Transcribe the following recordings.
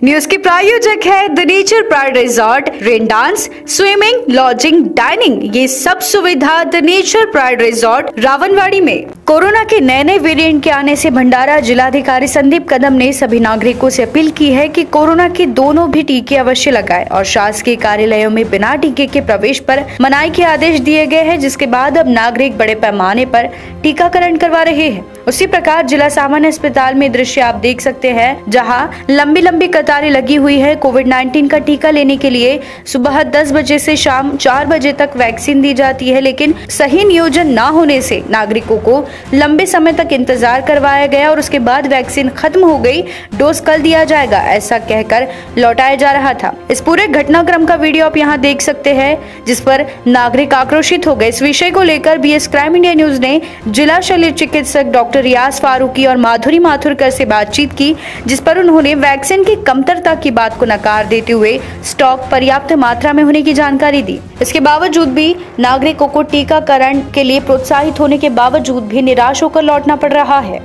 News के प्रायोजक है the Nature Pride Resort. Rain dance, swimming, lodging, dining, ये सब सुविधा the Nature Pride Resort Rawanwadi में। कोरोना के नए नए वेरिएंट के आने से भंडारा जिलाधिकारी संदीप कदम ने सभी नागरिकों से अपील की है कि कोरोना के दोनों भी टीके अवश्य लगाएं और शासकीय कार्यालयों में बिना टीके के प्रवेश पर मनाही के आदेश दिए गए हैं, जिसके बाद अब नागरिक बड़े पैमाने पर टीकाकरण करवा रहे हैं। उसी प्रकार जिला सामान्य अस्पताल में दृश्य आप देख सकते हैं, जहां लंबी लंबी कतारें लगी हुई है। कोविड-19 का टीका लेने के लिए सुबह 10 बजे से शाम 4 बजे तक वैक्सीन दी जाती है, लेकिन सही नियोजन न होने से नागरिकों को लंबे समय तक इंतजार करवाया गया और उसके बाद वैक्सीन खत्म हो गई, डोज कल दिया जाएगा, ऐसा कहकर लौटाया जा रहा था। इस पूरे घटनाक्रम का वीडियो आप यहाँ देख सकते हैं, जिस पर नागरिक आक्रोशित हो गए। इस विषय को लेकर BS क्राइम इंडिया न्यूज ने जिला शल्य चिकित्सक डॉक्टर रियाज फारूकी और माधुरी माथुरकर से बातचीत की, जिस पर उन्होंने वैक्सीन की कमतरता की बात को नकार देते हुए स्टॉक पर्याप्त मात्रा में होने की जानकारी दी। इसके बावजूद भी नागरिकों को टीकाकरण के लिए प्रोत्साहित होने के बावजूद भी निराश होकर लौटना पड़ रहा है।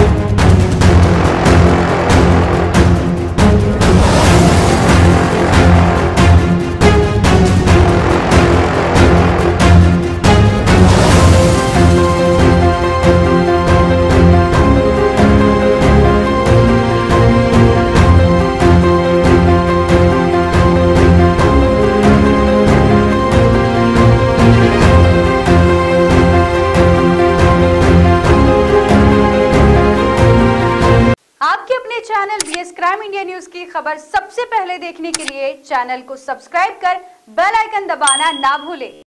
आपके अपने channel BS crime India news की खबर सबसे पहले देखने के लिए चैनल को सब्सक्राइब कर बेल आइकन दबाना ना भूलें।